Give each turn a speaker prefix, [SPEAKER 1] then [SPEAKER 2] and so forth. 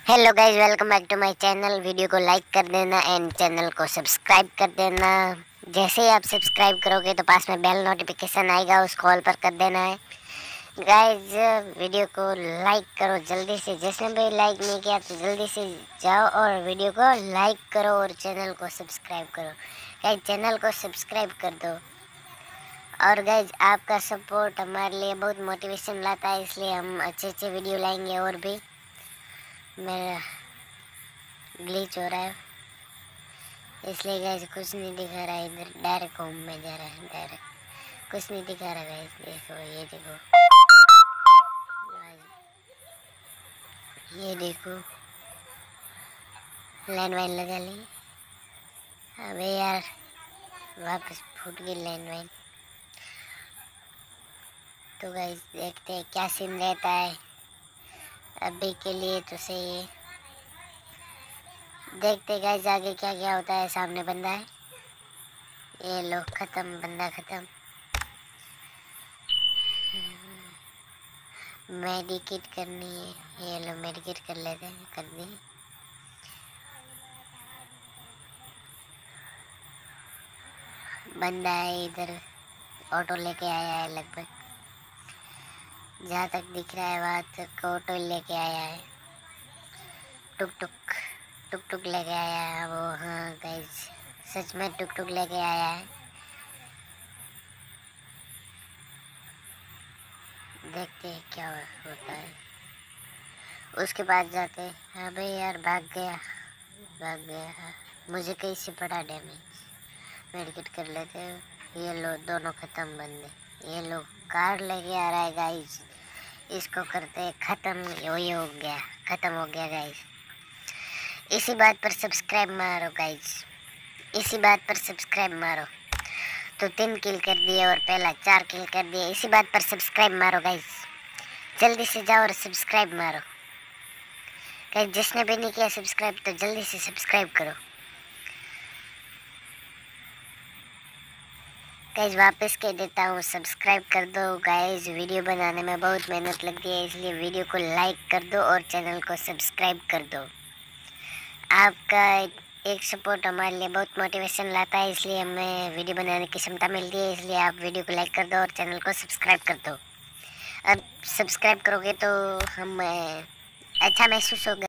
[SPEAKER 1] Hello guys, welcome back to my channel. Video को like कर देना एंड चैनल को सब्सक्राइब कर देना। जैसे ही आप सब्सक्राइब करोगे तो पास में बेल नोटिफिकेशन आएगा, उस कॉल पर कर देना है। गाइस वीडियो को लाइक करो जल्दी से, जिसने भी लाइक नहीं किया तो जल्दी से जाओ और वीडियो को लाइक करो और चैनल को सब्सक्राइब करो। गाइस चैनल को सब्सक्राइब कर दो। और गाइस आपका सपोर्ट हमारे लिए बहुत मोटिवेशन लाता है, इसलिए हम अच्छे अच्छे वीडियो लाएंगे। और भी मेरा ग्लिच हो रहा है इसलिए गाइस कुछ नहीं दिखा रहा है। इधर डायरेक्ट होम में जा रहा है, डायरेक्ट कुछ नहीं दिखा रहा गाइस। देखो ये देखो, ये देखो लाइन वाइन लगा ली। अबे यार वापस फूट गई लाइन वाइन। तो गाइस देखते हैं क्या सीन रहता है। अभी के लिए तो सही है, देखते गाइस आगे क्या क्या होता है। सामने बंदा है, ये लो खत्म, बंदा खत्म। मेडिकेट करनी है, ये लो मेडिकेट कर लेते हैं, कर दी। बंदा है इधर, ऑटो लेके आया है लगभग, जहाँ तक दिख रहा है वहाँ तक ऑटो लेके आया है। टुक टुक टुक टुक लेके आया है वो। हाँ गाइस सच में टुक टुक लेके आया है। देखते हैं क्या होता है, उसके बाद जाते हैं। अबे यार भाग गया, भाग गया। हाँ, मुझे कहीं से पड़ा डैमेज, मेडिकेट कर लेते हैं। ये लो दोनों खत्म बंदे। ये लो कार लेके आ रहा है गाइस, इसको करते हैं खत्म। ये हो गया, खत्म हो गया गाइस। इसी बात पर सब्सक्राइब मारो गाइस, इसी बात पर सब्सक्राइब मारो। तो 3 किल कर दिए और पहला 4 किल कर दिए। इसी बात पर सब्सक्राइब मारो गाइस, जल्दी से जाओ और सब्सक्राइब मारो गाइस। जिसने भी नहीं किया सब्सक्राइब तो जल्दी से सब्सक्राइब करो गाइस। वापस कह देता हूँ सब्सक्राइब कर दो गाइस। वीडियो बनाने में बहुत मेहनत लगती है, इसलिए वीडियो को लाइक कर दो और चैनल को सब्सक्राइब कर दो। आपका एक सपोर्ट हमारे लिए बहुत मोटिवेशन लाता है, इसलिए हमें वीडियो बनाने की क्षमता मिलती है। इसलिए आप वीडियो को लाइक कर दो और चैनल को सब्सक्राइब कर दो। अब सब्सक्राइब करोगे तो हम अच्छा महसूस होगा।